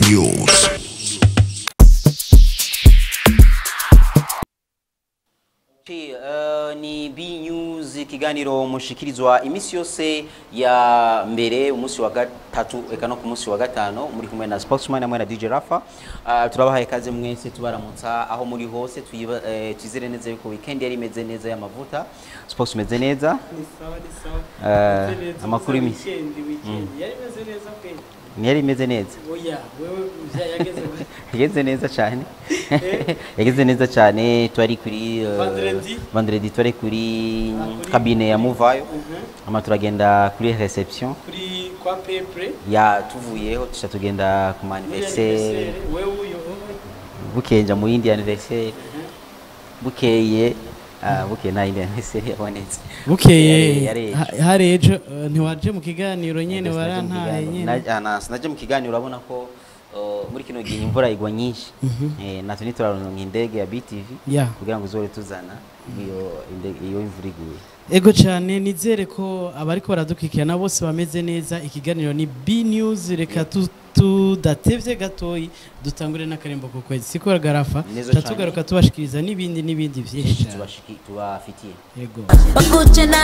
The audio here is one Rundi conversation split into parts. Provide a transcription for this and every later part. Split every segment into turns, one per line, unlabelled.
News.
Ni B News ikiganiro mushikirizwa imisi yose ya mbere umunsi wa gatatu eka no ku munsi wa gatano muri kumwe na Spokesman namwe na DJ Rafa. Turabahaye kaze mwese tubaramutsa aho muri hose twizere neza yuko weekend yari imeze neza y'amavuta. Spokesman meze neza?
Ni sawa.
Amakuru imisi
weekend yari imeze neza pe.
Yari imeze neza.
Oya, wewe yageze.
Yageze neza cyane. Yageze neza cyane twari kuri vendredi twari kuri cabine ya Muvayo. Ama turagenda kuri reception.
Kuri kwa Pepre.
Ya tuvuyeho tusha tugenda ku anniversaire.
Wewe uyo.
Bukenja mu yindi anniversaire. Bukeye buke na indi anniversaire yabonetse.
Bukeye hari ejo ntiwaje mu kiganiro nyene warantaye nyene.
Sinaje mu kiganiro urabona ko muri kino gihe imvura igwa nyinshi natwe nituraronka indege ya BTV kugira ngo uzore tuzana iyo imvura iguye.
Ego cyane nizere ko abariko baradukikirana bose bameze neza. Ikiganiro ni B News, reka tudatevye gatoyi dutangure n'akarembo ku kwezi siko Garafa tatugaruka tubashikiriza n'ibindi vyinshi
tubafitiye.
Yego
pakuchena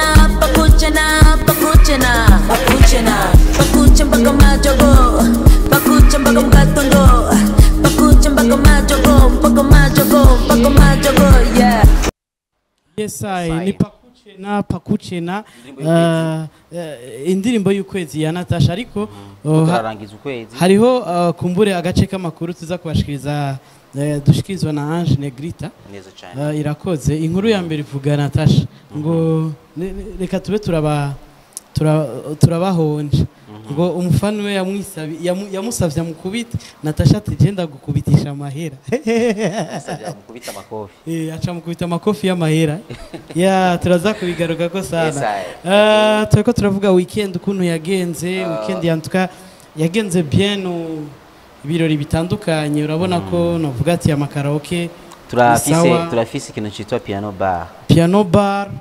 pakuche mpaka majogo pakuche mpaka mkatondo pakuche mpaka majogo yeah.
Yes ni pakuchena indirimbo y'ukwezi ya Natasha ariko
turarangiza ukwezi
hariho kumbure agace k'amakuru tuza kubashikiriza dushikirizwa na Ange Negrita
neza cyane.
Irakoze inkuru ya mbere ivuga Natasha ngo reka tube turabahonje ngo umufana we yamusavye mukubita Natasha ati genda gukubitisha amahera
mukubita amakofi
aca mukubita amakofi y'amahera ya turaza kubigaruka ko sana. Turiko turavuga weekend ukuntu yagenze weekend yantuka yagenze bien ibirori bitandukanye urabona ko novuga ati amakaraoke
turafise ikintu cyitwa piano bar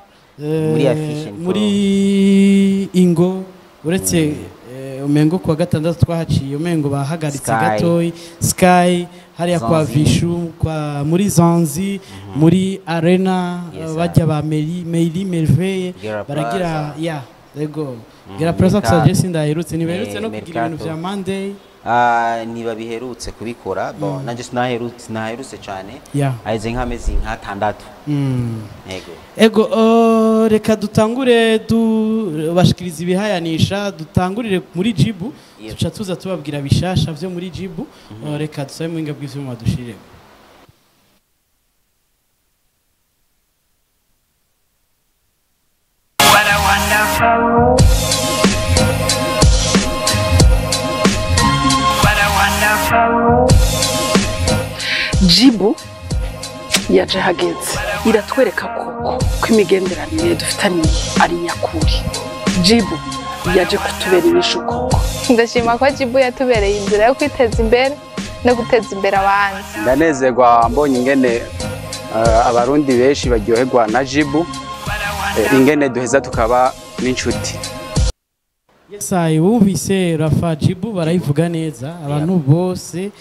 muri Ingo uretse umengo kwa gatandatu twahaciye umengo bahagaritse gatoyi Sky hariya kwa Vishu kwa muri Zanzi muri Arena bajya ba Meili Merveille baragira yego Gera Plaza Xavier ndaherutse niberutse no kugira ibintu vya Monday
niba biherutse kubikora bon nanje sinaherutse cyane aize nk'amezi nk'atandatu.
Ego reka dutangure bashikiriza ibihayanisha dutangurire muri Jibu tuca tuza tubabwira bishasha vyo muri Jibu. Reka dusabe mwinga bw'ivyuma dushire
Jibu yaje hageze iratwereka ko imigenderanire dufitaniye ari nyakuri. Jibu yaje kutubera ibishuko.
Ndashima ko Jibu yatubereye inzira yo kwiteza imbere no guteza imbere abandi.
Ndanezerwa mbonye ingene abarundi benshi baryoherwa na Jibu ingene duheza tukaba n'inshuti.
Yesaye wumvise Rafa Jibu barayivuga neza abantu bose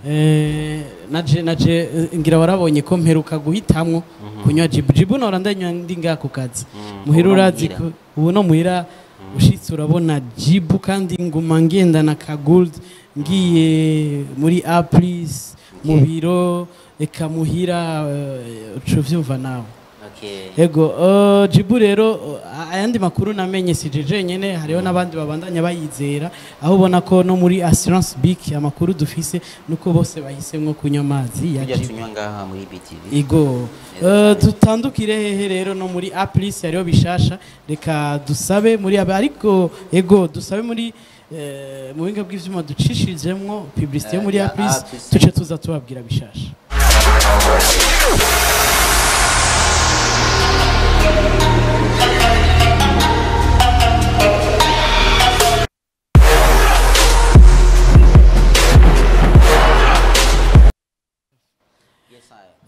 naje ngira warabonye ko mperuka guhitamwo kunywa Jibu nora ndanywa ndi ngako kazi muhira urazi ko ubu no muhira ushitse urabona Jibu kandi nguma ngenda na ka Gold ngiye muri Apris mu biro eka muhira ucuvyumva nawe. Ego Jibu rero ayandi makuru namenye sijeje nyene hariho nabandi babandanya bayizera aho ubona ko no muri Assurance Bic amakuru dufise nuko bose bahisemwe kunywa amazi ya Jibu
ngaha muri BTV.
Ego dutandukire hehe rero no muri Aplis hariho bishasha reka dusabe muri ariko ego dusabe muri mu binga bw'ivyuma ducishijemwo publicité muri Aplis tuce tuza tubabwira bishasha.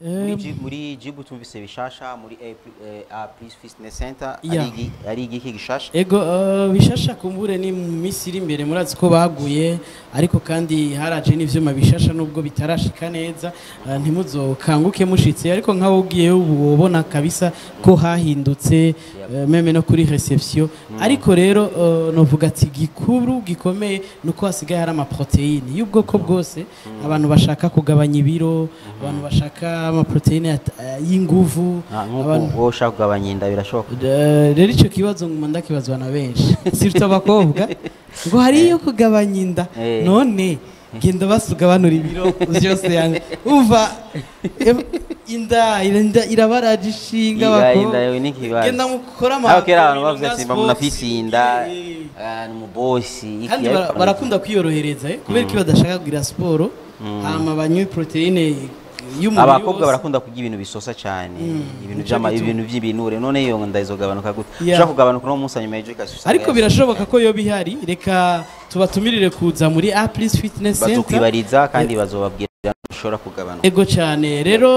muri Jibu tumvise bishasha muri A Plus Fitness Center
Yeah.
ari igiki gishasha
ego bishasha kumbure ni mu minsi iri imbere murazi ko baguye ariko kandi haraje n'ivyuma bishasha nubwo bitarashika neza ntimuzokanguke mushitse ariko nkaho ugiye ubona kabisa ko hahindutse meme no kuri reception ariko rero novuga ati gikuru gikomeye nuko hasigaye hari ama proteine y'ubwoko bwose abantu bashaka kugabanya ibiro abantu bashaka ama proteine y'inguvu
abantu ushaka kugabanya inda birashoboka
rero icyo kibazo nguma ndakibazwa na benshi surtout abakobwa ngo hari yo kugabanya inda none genda basugabanura ibiro byose yange umva inda irabaraje ishinga
abakobwa
genda mukora ama
kera abantu bavuze simba munafisi inda mu bosi
kandi barakunda kwiyorohereza kubera ko badashaka kugira siporo hama banywe proteine
abakobwa barakunda kurya ibintu bisosa cyane ibintu by'ibinure none iyo nda izogabanuka gute ushaka kugabanuka no munsi nyuma y'ejo ikasusa
ariko birashoboka ko yo bihari reka tubatumirire kuza muri A Plus Fitness Center
bazokwibariza kandi bazobabwira ushobora kugabanuka
ego cyane rero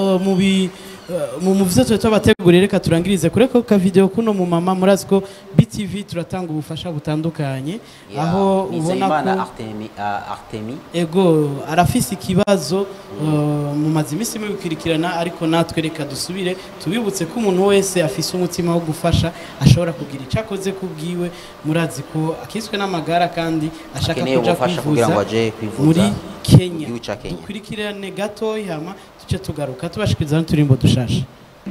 mu muvyo twe twabategurira reka turangirize kure ko ka video kuno mu mama murazi ko BTV turatanga ubufasha butandukanye aho ubona ko
Artemi
ego arafise ikibazo mu mazimisi mu bikirikirana ariko natwe reka dusubire tubibutse ko umuntu wese afise umutima wo gufasha ashobora kugira icakoze kubwiwe murazi ko akiswe n'amagara kandi ashaka kuja kwivuza muri Kenya dukurikirane gato hama tuce tugaruka tubashikiriza n'uturimbo dushasha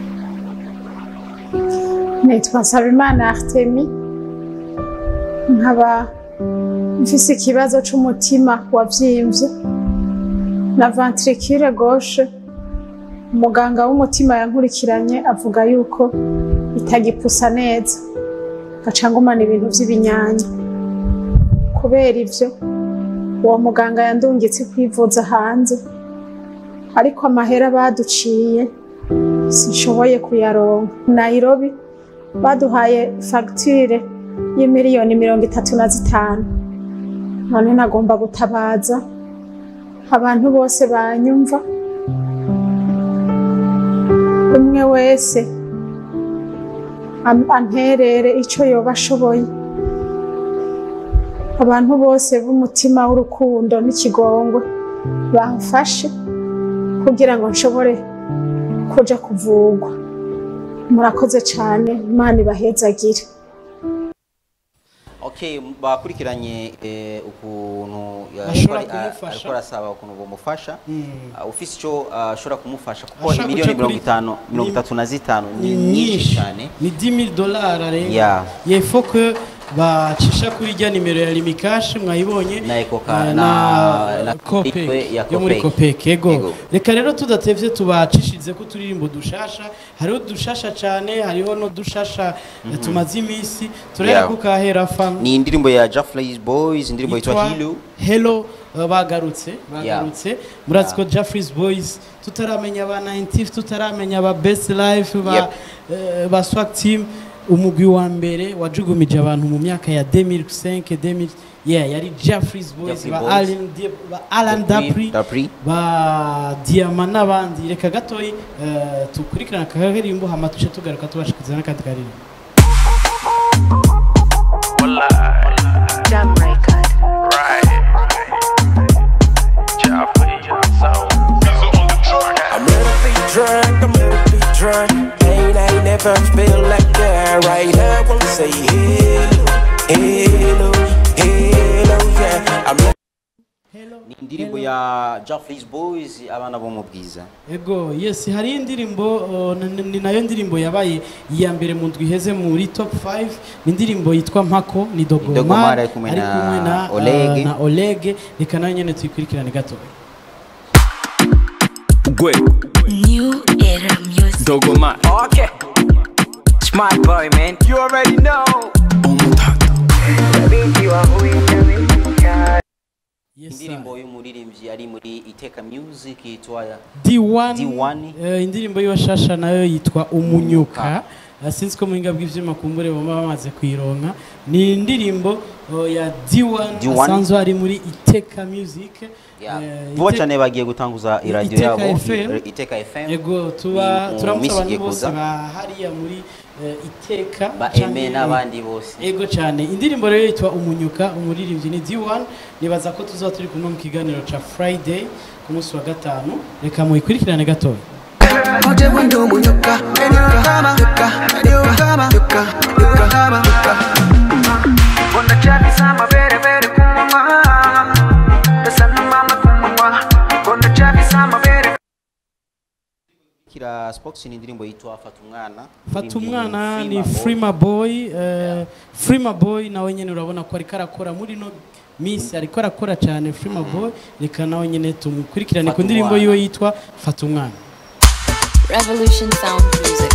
nitwa Nsabimana Artemi nkaba mfise ikibazo c'umutima wavyimbye na ventricule gauche umuganga w'umutima yankurikiranye avuga yuko itagipusa neza gaca ngumana ibintu vy'ibinyanya kubera ivyo uwo muganga yandungitse kwivuza hanze ariko amahera baduciye sinshoboye kuyaronka Nairobi baduhaye facture y'imiliyoni 35 none nagomba gutabaza abantu bose banyumva umwe wese amperere ico yoba ashoboye abantu bose b'umutima w'urukundo n'ikigongwe bamfashe kugira ngo nshobore kuja kuvugwa murakoze cyane Imana ibahezagire
Okay bakurikiranye ukuntu ariko arasaba ukuntu bomufasha ufise ico ashobora kumufasha kuko miliyoni 35 ni nyinshi cyane
ni $10,000 rero yefo que bacisha kuri rya nimero ya Limikash mwayibonye
na ekoka na
Kopek yo muri Kopek ego reka rero tudatevye tubacishize ko turirimbo dushasha hariho dushasha cyane hariho no dushasha tumaze imisi turera ko kahera fam
ni indirimbo ya Jeffrey's Boys indirimbo yitwa
Hello bagarutse murazi ko Jeffrey's Boys tutaramenya ba 90 tutaramenya ba Best Life ba Swag Team umugwi wa mbere wajugumije abantu mu myaka ya 2005 yari Jeffrey's Boys ba Alan Dapri ba Diamond n'abandi reka gatoyi tukurikirana kagarimbo hama tuce tugaruka tubashikiza n'akandi karimbo
Jam record.
I'm ready to be drunk. Pain I never feel like that. Right now, I wanna say hello, yeah. I'm
ni indirimbo ya Jeffrey's Boys abana bo mu bwiza
ego yes hari indirimbo ni nayo ndirimbo yabaye iya mbere mu ndwi heze muri top 5 ni indirimbo yitwa Mpako ni Dogomar ari kumwe na Oleg reka nayo nyene tuyikurikirane gato
Gwe
New era music.
Dogomar
okay. Smart boy, man. You already know.
indirimbo y'umuririmbyi ari muri Iteka Music yitwa
D1 indirimbo y'Washasha nayo yitwa Umunyuka sinzi ko muhinga bw'ivyuma kumbure bama bamaze kuyironka ni indirimbo ya D1 asanzwe ari muri Iteka Music.
Vuba cyane bagiye gutanguza iradio yabo Iteka FM.
Yego turamutse abantu bose hariya muri Iteka
ba eme n'abandi bose.
Yego cyane indirimbo rero yitwa Umunyuka, umuririmbyi ni D1. Nibaza ko tuzaba turi kumwe mu kiganiro ca Friday ku munsi wa gatanu, reka muyikurikirane gato.
Kira Spox ni indirimbo yitwa
Fatumwana ni Freema Boy. Freema Boy nawe nyene urabona ko ariko arakora muri no Miss ariko arakora cyane Freema Boy, reka nawe nyene tumukurikirane ku ndirimbo yiwe yitwa Fatumwana.
Revolution Sound Music.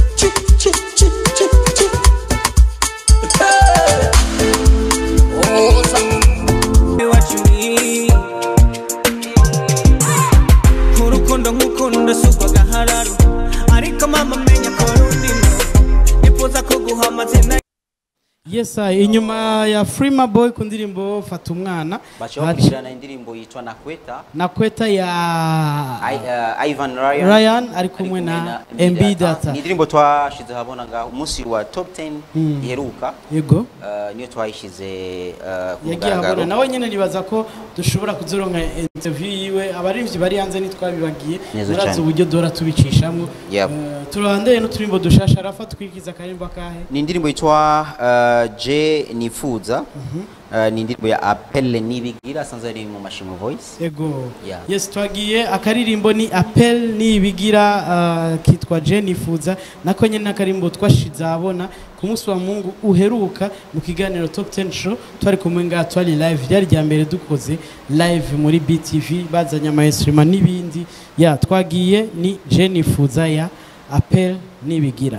Urukundo nkukunda suko gahararo ariko mama menya ko rundimo nifuza ko guha amazina.
Yes, inyuma ya Freema Boy ku ndirimbo Fatumwana
bashobora indirimbo yitwa Nakweta ya Ivan
Ryan ari kumwe na MB Data.
Ni indirimbo twashize habona nga umunsi wa top 10 iheruka.
Yego
niyo twayishize
yagiye habona nawe nyene nibaza ko dushobora kuzoronka interview yiwe abarivyi bari hanze nitwabibagiye murazi uburyo dora tubicishamo. Turandeye no turimbo dushasha Rafa twikiza karimba kahe.
Ni indirimbo yitwa Je nifuza. Ni indirimbo ya Appel Nibigira sanza ari mu Mashimo Voice.
Yego yes twagiye akaririmbo ni Appel Nibigira kitwa Je nifuza nako nyene nakarimbo twashiza abona ku munsi wa Mungu uheruka mu kiganiro Top 10 Show twari kumwe nga twari live ryari rya mbere dukoze live muri BTV bazanya ama streamer nibindi twagiye ni Je nifuza ya Appel Nibigira.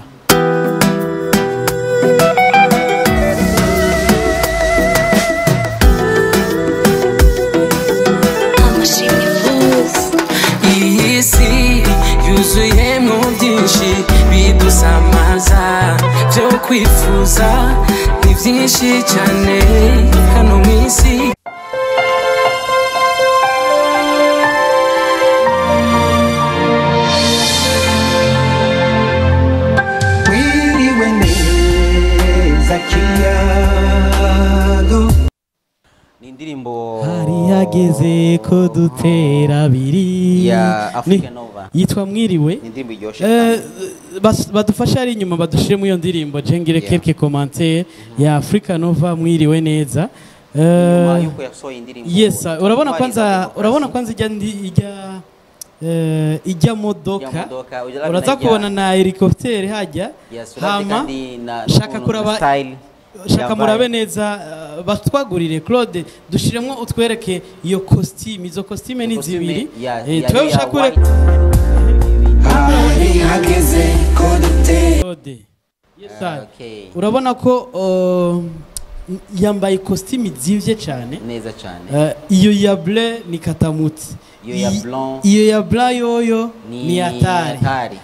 Isi yuzuyemo byinshi bidusamaza byo kwifuza ni byinshi cyane hano mu isi. Wiriwe neza kiyago
indirimbo
hari hageze ko dutera abiri
ya Africa Nova
yitwa Mwiriwe.
Indirimbo iryoshe
badufasha ari inyuma badushire mu iyo ndirimbo jengire quelques commentaires ya Africa Nova Mwiriwe neza.
Yuko yasohoye indirimbo.
Yes, urabona kwanza ijya modoka uraza kubona na helicopter hajya hama shaka kuraba shaka murabe neza batwagurire Claude dushiremo utwereke iyo costume izo costume ni zibiri twe ushakure
hageze ko
Claude. Yes, urabona ko yambaye costume zivye cyane
neza cyane.
Iyo ya bleu ni katamutsi, iyo ya blanc yoyo ni atari.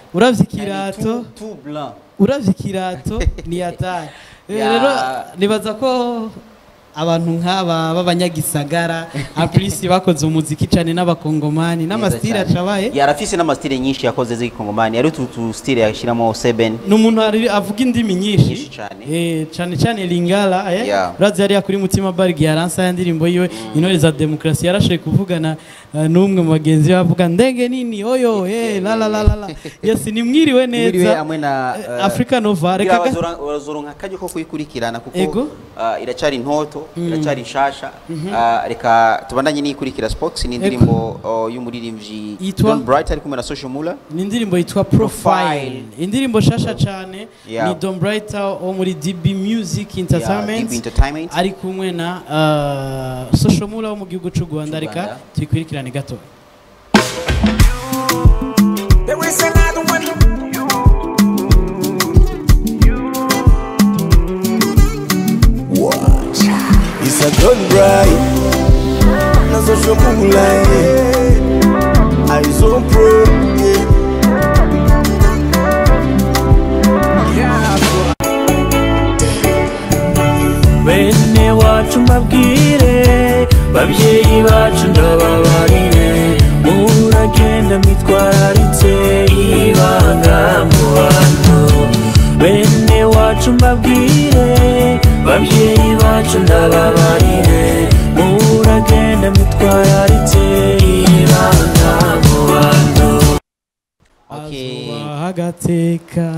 Uravye kirato ni atari. Rero nibaza ko abantu nk'aba b'abanyagisagara aprisi bakoze umuziki cyane n'abakongomani n'amastile acabaye
yarafise n'amastile nyinshi yakoze z'ikongomani yari tu style yashiramo 7
n'umuntu avuga indimi nyinshi cyane Lingala razi yari kuri Mutima Barg yaransa yandirimbo yiwe intore za demokrasi yarashe kuvugana n'umwe mu bagenzi bavuga ndenge nini oyo la la la la. Yes, ni Mwiriwe neza
amwe na
Africa Nova reka
bazoronka kaje ko kuyikurikirana kuko iracari ntoto iracari nshasha. Reka tubandanye nikurikira Spox ni indirimbo y'umuririmbyi Don Bright ari kumwe na Social Mula.
Ni indirimbo yitwa Profile, indirimbo shasha cyane ni Don Bright wo muri DB Music Entertainment ari kumwe na Social Mula wo mu gihugu cy'u Rwanda. Reka tuyikurikirane gato.
It's a Don Bright, na Social Mula, Eyes on Pro, yeah.
wacu mbabwire babyeyi bacu ndababarire muragenda mitwararitse ibanga mu bantu bene wacu mbabwire babyeyi bacu ndababarire muragenda mitwararitse ibanga mu bantu
azuba agateka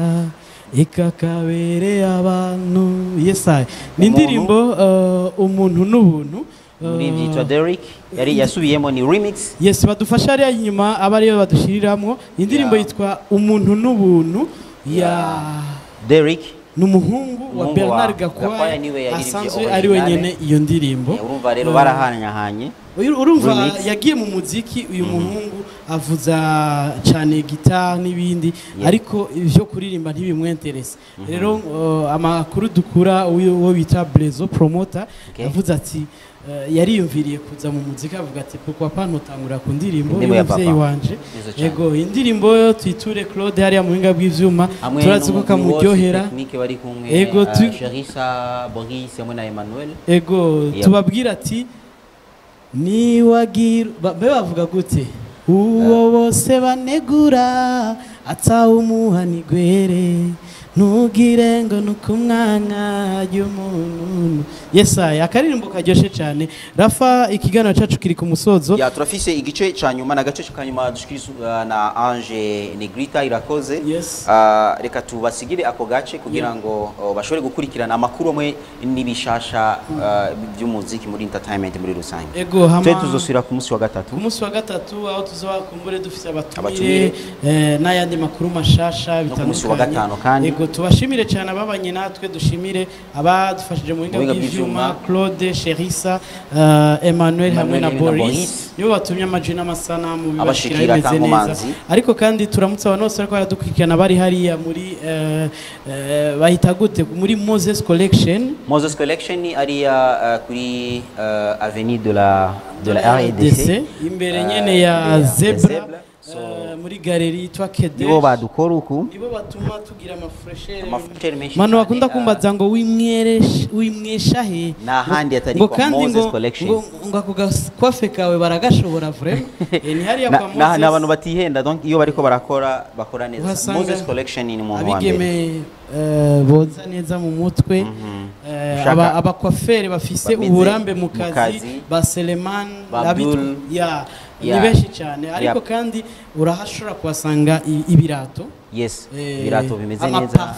ikakabere abantu yesaye ni indirimbo umuntu n'ubuntu
muri byitwa Derrick yari yasubiyemo ni remix
yes badufasha hariya inyuma aba ariyo badushiriramwo indirimbo yitwa umuntu n'ubuntu ya
Derrick
n'umuhungu wa Bernard Gakwaya asanzwe ari wenyene iyo ndirimbo
urumva rero barahanyahanye
urumva yagiye mu muziki uyu muhungu avuza cyane gitari n'ibindi ariko ivyo kuririmba ntibimwenterese rero amakuru dukura uwo bita Blezo promoter yavuze ati yariyumviriye kuza mu muziki avuga ati pourquoi pas ntutangura ku ndirimbo y'umuvyeyi wanje yego indirimbo twiture Claude hariya mu buhinga bw'ivyuma turazi ko kamuryohera
yego Cherissa Boris hamwe na Emmanuel
yego tubabwira ati niwagira bavuga gute uwo bose banegura atawumuhanigwere ntugire ngo nukumwanya y'umuntu yesaye akaririmbo karyoshe cyane Rafa ikiganiro cyacu kiri ku musozo
ya turafise igice cyanyuma na gace cyanyuma dushikiriza na Ange Negrita irakoze reka tubasigire ako gace kugira ngo bashobore gukurikirana amakuru amwe n'ibishasha by'umuziki muri entertainment muri rusange
ego hama
tuzosubira ku munsi wa gatatu
aho tuzobakumbure dufise abatumire n'ayandi makuru mashasha bitandukanye
kandi
tubashimire cyane ababanye natwe dushimire abadufashije mu buhinga bw'ivyuma Claude Cherissa Emmanuel hamwe na Boris nibo batumye amajwi n'amasanamu bibashikira imeze neza ariko kandi turamutse abantu bose ariko baradukurikirana bari hariya muri bahita gute muri Moses Collection ariya kuri avenue de la RDC imbere nyene ya Zebra muri galeri yitwa Kedesh
nibo badukora uku
nibo batuma tugira amafreshere mano bakunda kumbaza ngo wimwesha he
nahandi atari kwa Moses Collection
ngo akugakwafe kawe baragashobora vraiment ni hariya kwa Moses
na abantu batihenda donc iyo bariko bakora neza Moses Collection ni mu mwambere
abigeme boza neza mu mutwe abakwafere bafise uburambe mu kazi ba Seleman
Abdul
ni benshi cyane ariko kandi urahashobora kuhasanga ibirato
ibirato bimeze neza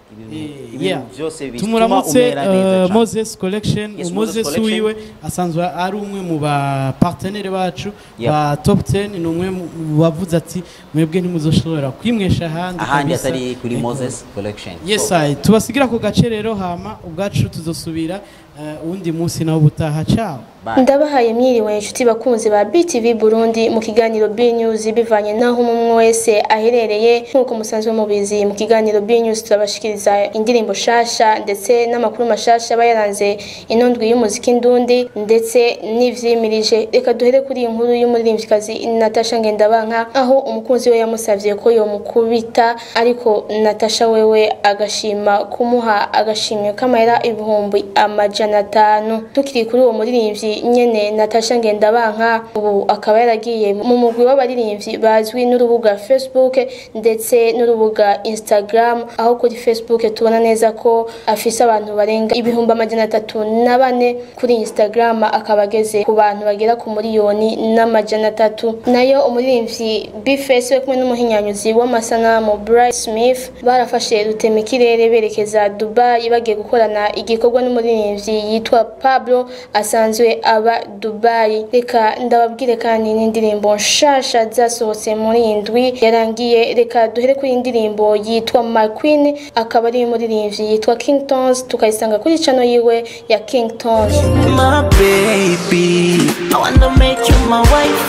tumuramutse Moses Collection Moses wiwe asanzwe ari umwe mu ba partenaire bacu ba top 10 ni umwe wavuze ati mwebwe ntimuzoshobora kwimwesha
ahandi atari kuri Moses Collection
tubasigira ku gace rero hama ubwacu tuzosubira undi munsi nawo butaha ciao
ndabahaye mwiriwe inshuti bakunzi ba BTV Burundi mu kiganiro B News bivanye naho umwe wese aherereye nkuko musanzwe mubizi mu kiganiro B News turabashikiriza indirimbo shasha ndetse n'amakuru mashasha bayaranze inondwi y'umuziki ndundi ndetse n'ivyimirije reka duhere kuri inkuru y'umuririmvyikazi Natasha Ngendabanka aho umukunzi we yamusavye ko yo mukubita ariko Natasha wewe agashima kumuha agashimye kamera ibihumbi amajana 5 tukiri kuri uwo muririmvyi nyene Natasha Ngendabanka ubu akaba yaragiye mu mugwi w'abaririmbyi bazwi n'urubuga Facebook ndetse n'urubuga Instagram aho kuri Facebook tubona neza ko afise abantu barenga ibihumbi amajana 3 kuri Instagram akaba ageze ku bantu bagera ku miliyoni n'amajana 3 nayo umuririmbyi Bface we kumwe n'umuhinyanyuzi w'amasanamu Bright Smith barafashe ruteme kirere berekeza Dubai bagiye gukorana igikorwa n'umuririmbyi yitwa Pablo asanzwe aba Dubai reka ndababwire kandi n'indirimbo nshasha zasohotse muri indwi yarangiye reka duhere kuri indirimbo yitwa My Queen akaba ari umuririmbyi yitwa King Tones tukayisanga kuri channel yiwe ya King Tones.
My baby I wanna make you my wife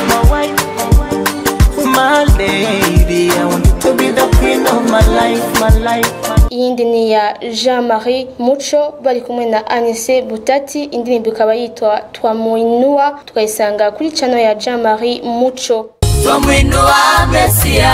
my lady I want you to be the queen of my life
iyindi ni ya Jean-Marie Mucho bari kumwe na Anise Butati indirimbo ikaba yitwa Twamuinua tukayisanga kuri channel ya Jean-Marie Mucho.
Twamuinua Mesia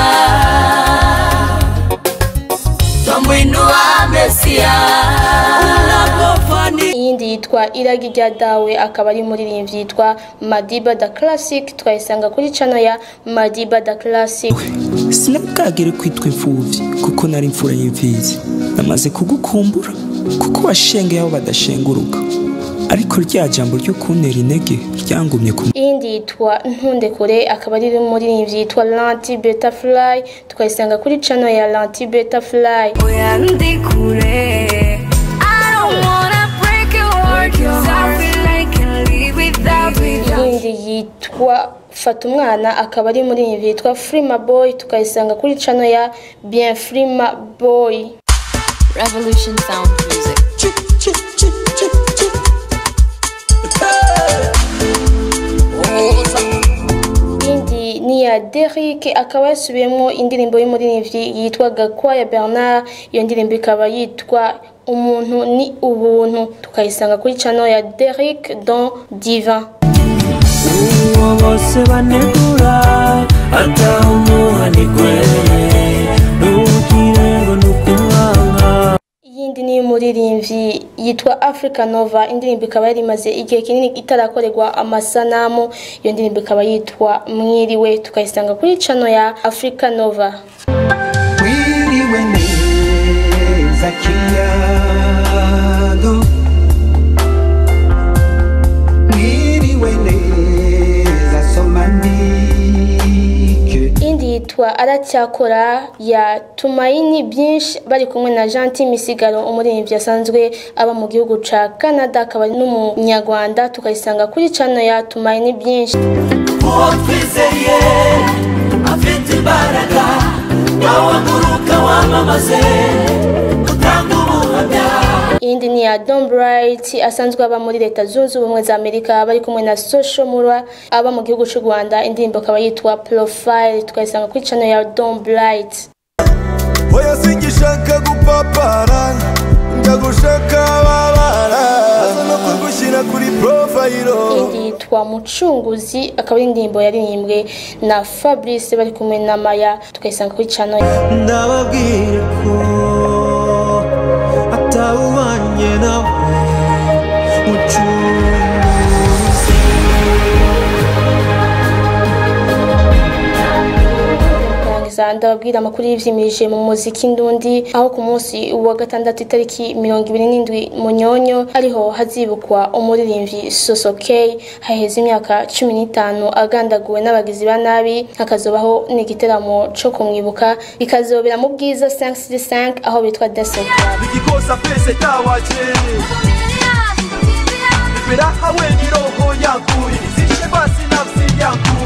Twamuinua Mesia
Iyi iyindi yitwa Iragi rya dawe akaba ari umuririmbyi yitwa Madiba da Classic twayisanga kuri channel ya Madiba da Classic.
Sinakagere kwitwa imfuvyi kuko nari imfura y'imfizi namaze kugukumbura kuko washengeye aho badashenguruka ariko rya jambo ryo kuntera intege ryangumye ku
iyindi yitwa Ntundekure akaba ari umuririmbyi yitwa Lanti Butterfly twayisanga kuri channel ya Lanti Butterfly. Iyindi yitwa Fata Umwana akaba ari umuririmbyi yitwa Frima Boy tukayisanga kuri channel ya Bien Frima Boy.
Revolution Sound Music.
Indi ni ya Derrick akaba yasubiyemo indirimbo y'umuririmbyi yitwa Gakwaya Bernard iyo ndirimbo ikaba yitwa Umuntu ni ubuntu tukayisanga kuri channel ya Derrick Don Divin.
bose banegura ata umuhanigwe n'ubukire ngo nukumwanga.
Iyindi ni umuririmbyi yitwa Africa Nova indirimbo ikaba yari imaze igihe kinini itarakorerwa amasanamu iyo ndirimbo ikaba yitwa Mwiriwe tukayisanga kuri channel ya Africa Nova.
Mwiriwe neza kiyago mwiriwe neza somanike.
Indi yitwa Aracyakora ya Tumaini Byinshi bari kumwe na Gentil Misigaro umuririmbyi asanzwe aba mu gihugu ca Canada akaba n'umunyarwanda tukayisanga kuri channel ya Tumaini Byinshi.
Uwo twizeye afite imbaraga wawaguruka wamamaze utanga ubuhamya.
Iyindi ni ya Don Bright asanzwe aba muri Leta Zunze Ubumwe za Amerika bari kumwe na Social Mura aba mu gihugu cy'u Rwanda indirimbo akaba yitwa Profile tukayisanga kuri channel ya Don Bright.
Oya singishaka gupapara ndagushaka babara no kugushyira kuri profile.
Indi yitwa Mucunguzi akaba ari indirimbo yaririmbwe na Fabrice bari kumwe na Maya tukayisanga kuri channel.
Ndababwira ko atawubanye nawe Mucunguzi.
Ndababwira amakuru y'ivyimirije mu muziki ndundi aho ku munsi wa gatandatu itariki 27 Munyonyo ariho hazibukwa umuririmbyi Sosokey haheze imyaka 15 agandaguwe n'abagizi ba nabi hakazobaho n'igiteramo cyo kumwibuka bikazobera mu bwiza 565 aho bitwa Desert.
Bigikosa pese tawaje Bibera hawe ni roho yangu isishe basi nafsi yangu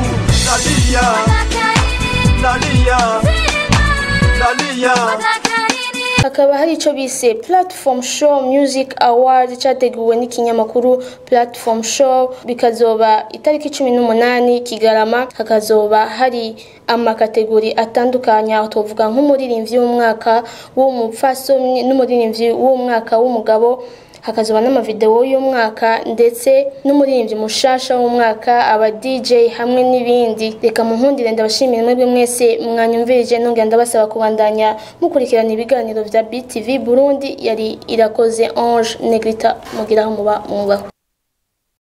Nalia
Hakaba hari ico bise Platform Show Music Award cyateguwe n'ikinyamakuru Platform Show bikazoba itariki 18 Kigarama hakazoba hari amakategori atandukanye aho tuvuga nk'umuririmbyi w'umwaka w'umupfasomyi n'umuririmbyi w'umwaka w'umugabo hakazoba n'amavideo y'umwaka ndetse n'umuririmbyi mushasha w'umwaka aba DJ hamwe n'ibindi. Reka munkundire ndabashimira mwebwe mwese mwanyumvirije nongera ndabasaba kubandanya mukurikirana ibiganiro vya BTV Burundi yari irakoze Ange Negrita mugiraho muba mwubaho.